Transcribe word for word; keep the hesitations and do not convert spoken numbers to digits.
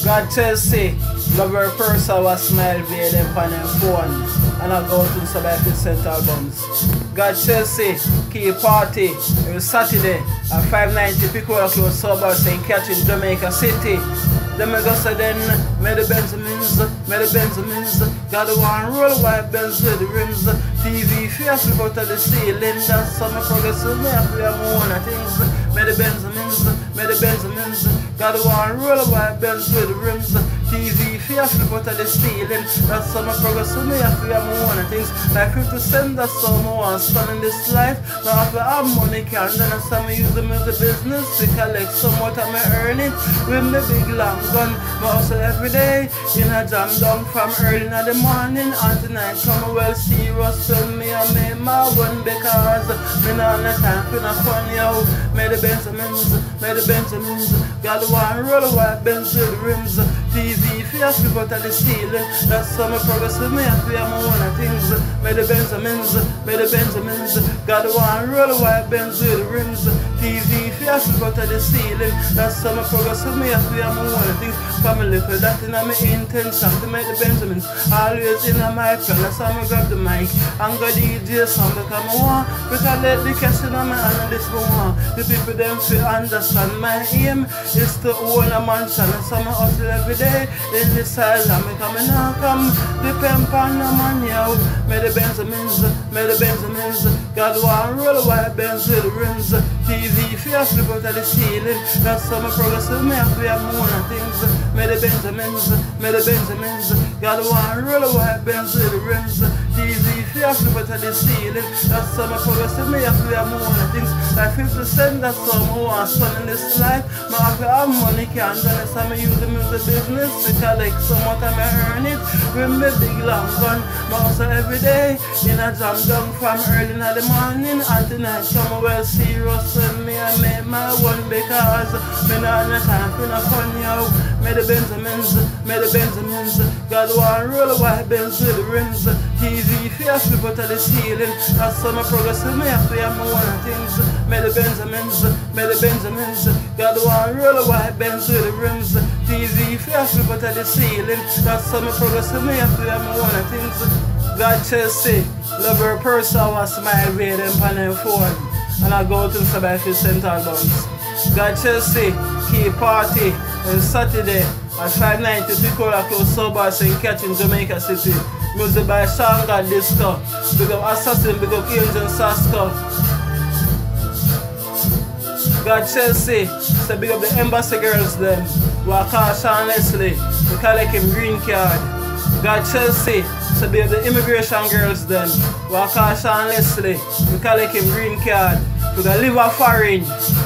God Chelsea, love her person was smile via them on them phone. And I go to Sabbath Center albums. God Chelsea, key party every Saturday at five ninety Pickwick Close Suburbs in Catching, Jamaica City. Then I go say then, may the Benzamins, may the Benzamins, got the one roll white Benz with the rims. T V face flip out of the ceiling, that's summer progressive, me have to have one of things. May the Benzamins, may the Benzamins, got the one roll white Benz with the rims. T V face flip out of the ceiling, that's summer progressive, me have to have one of things. Like fifty cent, that's some more fun in this life. Now if I have money, can then I some use them as a business to collect some more time I earn it with me big long gun. But also every day, in a jam down from early in the morning until night. Come well serious when me and me my one because me not no time for no fun, yo. May the Benzamins, may the Benzamins, got the one roll white Benz with the rims. T V face flip out of the ceiling, that's summer progress with me I feel more one of things. May the Benzamins, may the Benzamins, got the one roll white Benz with the rims. T V face flip out of the ceiling, that's summer progress with me I feel more one of things. Family for that in my intention to make the Benzamins always in my plan. That's how I grab the mic and go D J song because I want, because let the cash in my hand and this one. The people them feel understand my aim is to own a mansion and some hustle every day in this island because I now come depend on the man, yo. May the Benzamins, may the Benzamins, got one roll white Benz with the rims. T V face flip out of the ceiling, that's some progress with me I feel more than things. May the Benzamins, may the Benzamins, got one roll white Benz with the rims. T V face flip out of the ceiling, that's some progress with me I feel more than things. Like fifty cent, that's some more fun in this life. My I have money can't done it, so I use them as a business to collect some more time I earn it with me big long gun. But also every day, in a jam down from early in the morning until night. Come well serious when me I make my one because me not no time for no fun, yo. May the Benzamins, may the Benzamins, got one roll white Benz with the rims. T V face flip out of the ceiling, that's summer progress with me I feel more one of things. May the Benzamins, may the Benzamins, got one roll white Benz with the rims. T V face flip out of the ceiling, that's summer progress with me I feel more one of things. God Chelsea, love her person was smile with them on them phone. And I go to Sabbath Center albums. God Chelsea, key party on Saturday at five ninety Pickwick Close Suburbs in Catching, Jamaica City. Music by Shanga Disco. Big up Assassin, big up Angel Sasko. God Chelsea, so big up the embassy girls then. Walk out Sean Leslie, we collect him green card. God Chelsea, so big up the immigration girls then. Walk out Sean Leslie, we collect him green card. We got live a foreign.